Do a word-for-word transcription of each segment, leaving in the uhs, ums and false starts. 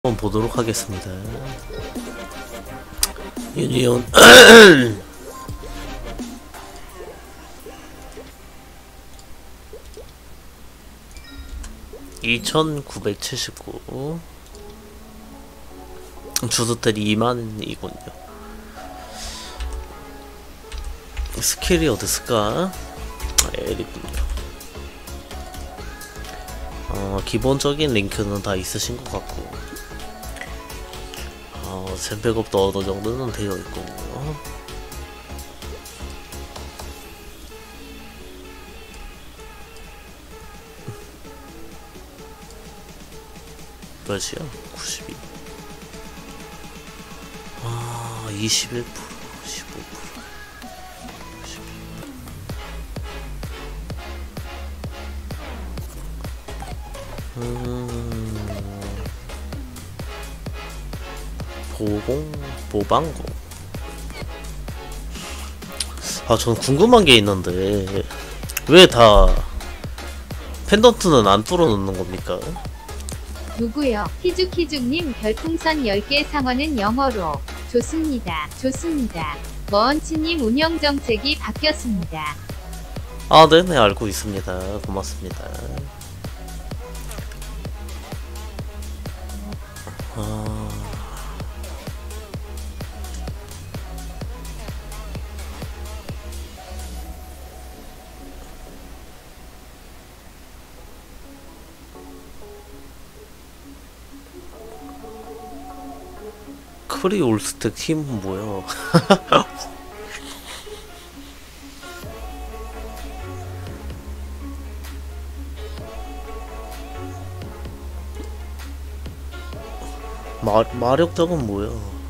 한번 보도록 하겠습니다. 유니온 이천구백칠십구 주스텔이 이만이군요. 스킬이 어딨을까? 엘이군요. 어, 기본적인 링크는 다 있으신 것 같고 어, 젠백업도 어느 정도는 되어 있군요. 몇이야? 구십이. 아, 이십일 퍼센트, 십오 퍼센트. 음, 보공, 보방공. 아, 전 궁금한 게 있는데 왜 다 펜던트는 안 뚫어놓는 겁니까? 누구요? 키죽키죽님 별풍선 열 개 상어는 영어로 좋습니다. 좋습니다. 머언치님 운영정책이 바뀌었습니다. 아, 네네, 알고 있습니다. 고맙습니다. 아... 크리 올스택 팀은 뭐야? 마, 마력적은 뭐야?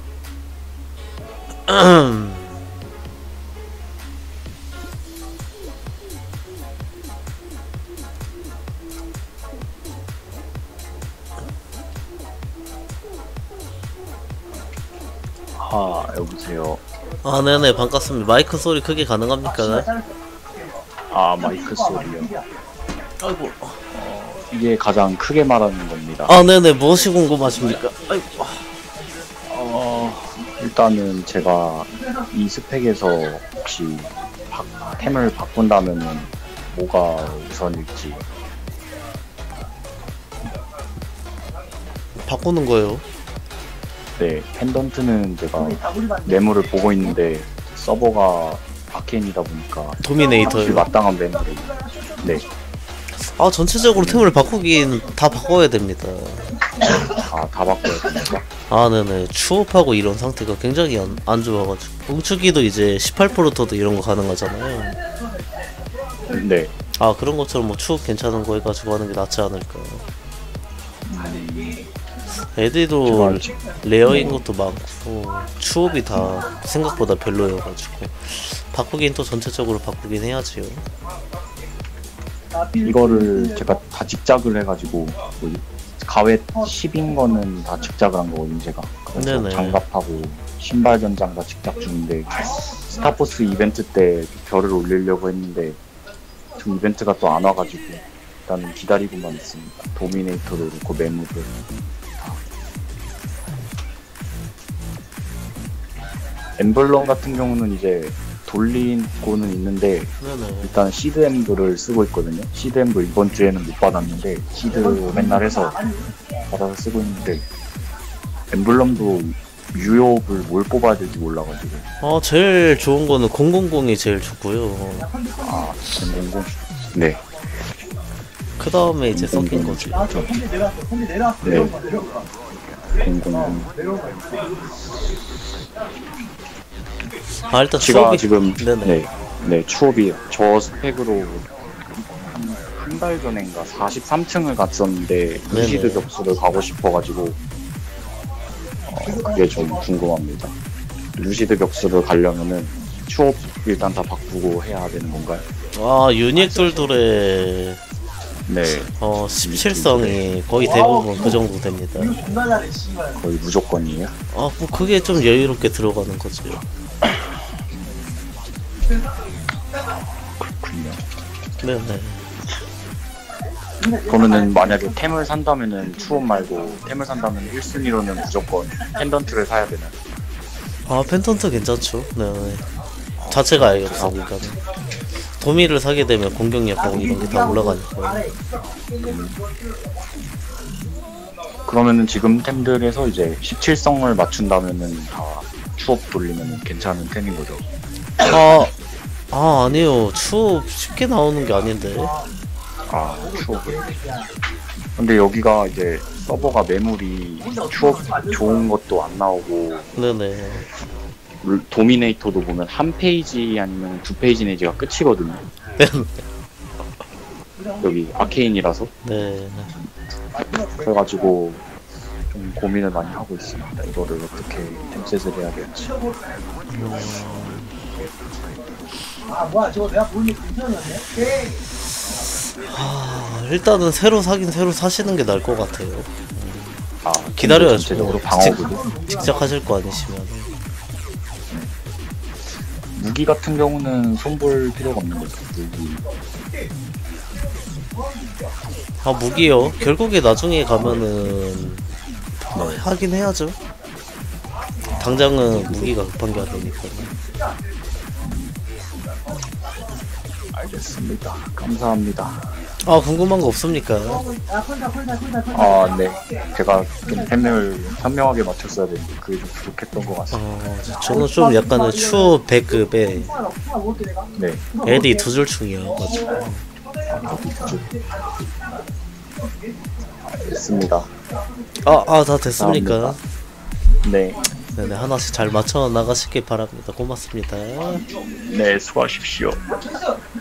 아, 여보세요. 아, 네네, 반갑습니다. 마이크 소리 크게 가능합니까? 아, 마이크 소리요. 아이고. 어, 이게 가장 크게 말하는 겁니다. 아, 네네, 무엇이 궁금하십니까? 아이고. 어, 일단은 제가 이 스펙에서 혹시 바, 템을 바꾼다면은 뭐가 우선일지. 바꾸는 거예요. 네, 펜던트는 제가 매물을 보고 있는데 서버가 아케인이다 보니까 도미네이터요. 마땅한 매물을. 네. 아, 전체적으로 템을 바꾸긴 다 바꿔야 됩니다. 아, 다 바꿔야 됩니까? 아, 네네. 추업하고 이런 상태가 굉장히 안, 안 좋아가지고. 뭉추기도 이제 십팔 퍼센트도 이런 거 가능하잖아요. 네. 아, 그런 것처럼 뭐 추업 괜찮은 거 해가지고 하는 게 낫지 않을까. 음, 애들도 제가 레어인 것도 많고 추업이 다 생각보다 별로여가지고 바꾸긴 또 전체적으로 바꾸긴 해야지요. 이거를 제가 다 직작을 해가지고 뭐 가웨 십인 거는 다 직작을 한 거거든요, 제가. 그래서 네네. 장갑하고 신발 견장 다 직작 중인데 스타포스 이벤트 때 별을 올리려고 했는데 그 이벤트가 또 안 와가지고 일단은 기다리고만 있습니다. 도미네이터도 그렇고 매물도 다. 엠블럼 같은 경우는 이제 돌리고는 있는데 네네. 일단 시드 엠브를 쓰고 있거든요. 시드 엠브 이번 주에는 못 받았는데 시드 맨날 해서 받아서 쓰고 있는데 엠블럼도 유효를 뭘 뽑아야 될지 몰라가지고. 어, 제일 좋은 거는 공공공이 제일 좋고요. 아, 공공공. 네. 그 다음에 이제 섞인 거지. 네. 공공공. 아, 일단 제가 추업이 지금 네네. 네, 네 추업이 저 스펙으로 한 달 전인가 사십삼 층을 갔었는데 루시드 격수를 가고 싶어가지고 어, 그게 좀 궁금합니다. 루시드 격수를 가려면은 추업 일단 다 바꾸고 해야 되는 건가요? 아, 유닉 돌돌의 네, 어, 십칠성이 거의 대부분 그 정도 됩니다. 거의 무조건이에요. 아, 뭐 그게 좀 여유롭게 들어가는 거죠. 그렇군요. 네네. 그러면은 만약에 템을 산다면은 추억 말고 템을 산다면 일 순위로는 무조건 펜던트를 사야 되나? 아 펜턴트 괜찮죠. 네. 자체가 아예 없으니까. 도미를 사게 되면 공격력 이런 게 다 올라가니까. 그러면은 지금 템들에서 이제 십칠성을 맞춘다면은 다 추억 돌리면 괜찮은 템인 거죠. 아, 아 아니요. 추업 쉽게 나오는 게 아닌데. 아, 추억을. 근데 여기가 이제 서버가 매물이 추억 좋은 것도 안 나오고 네네. 도미네이터도 보면 한 페이지 아니면 두 페이지 내지가 끝이거든요. 여기 아케인이라서. 네. 그래가지고 좀 고민을 많이 하고 있습니다. 이거를 어떻게 템셋을 해야 될지. 아, 일단은 새로 사긴 새로 사시는 게 나을 것 같아요. 아, 기다려야죠. 전체적으로 방어구도. 직접 하실 거 아니시면. 무기 같은 경우는 손볼 필요가 없는 거죠. 무기. 아 무기요. 결국에 나중에 가면은 뭐 하긴 해야죠. 당장은 무기가 급한 게 아니니까. 알겠습니다. 감사합니다. 아 궁금한 거 없습니까? 아, 네. 제가 좀 템을 현명하게 맞췄어야 되는데 그게 좀 부족했던 것 같습니다. 어, 저는 좀 약간은 추 배급에 네. 애들이 두 줄충이어가지고. 됐습니다. 아, 아, 다 됐습니까? 네. 네네, 하나씩 잘 맞춰 나가시길 바랍니다. 고맙습니다. 네, 수고하십시오.